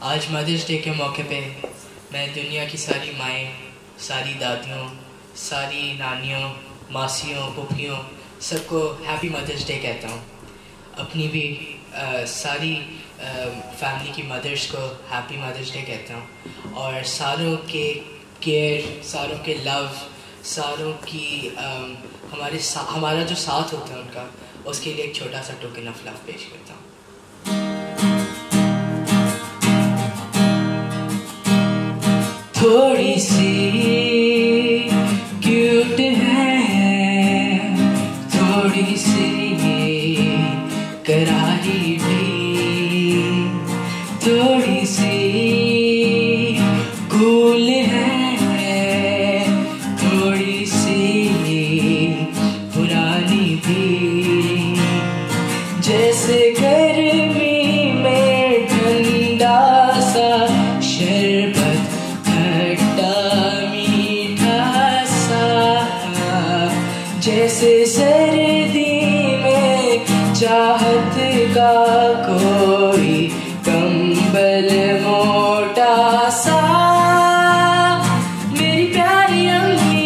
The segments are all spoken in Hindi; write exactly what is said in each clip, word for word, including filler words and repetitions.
आज मदर्स डे के मौके पे मैं दुनिया की सारी माएँ, सारी दादियों, सारी नानियों, मासियों, फूफियों सबको हैप्पी मदर्स डे कहता हूँ। अपनी भी आ, सारी फैमिली की मदर्स को हैप्पी मदर्स डे कहता हूँ। और सारों के केयर, सारों के लव, सारों की आ, हमारे सा, हमारा जो साथ होता है उनका, उसके लिए एक छोटा सा टोकन ऑफ लव पेश करता हूँ। थोड़ी सी क्यूट है, थोड़ी सी करारी भी, थोड़ी सी कूल है, थोड़ी सी पुरानी भी। जैसे गर्मी में ठंडा सा शरबत, जैसे सर्दी में चाहत का कोई कंबल मोटा सा। मेरी प्यारी अम्मी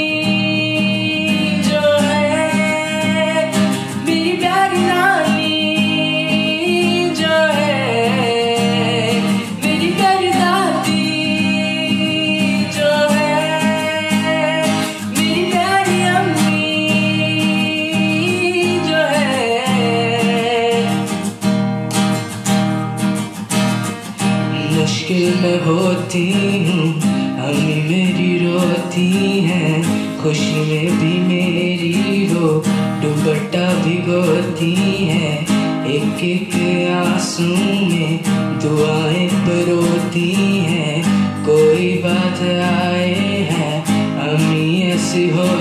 जो है, मेरी प्यारी नानी जो है, मेरी प्यारी दादी जो है, मेरी प्यारी अम्मी मुश्किल में होती हूँ, अम्मी मेरी रोती हैं, खुशी में भी मेरी वो दुपट्टा भिगोती हैं। एक एक आंसू में दुआएं परोती हैं। कोई बात आए हैं, अम्मी ऐसी हो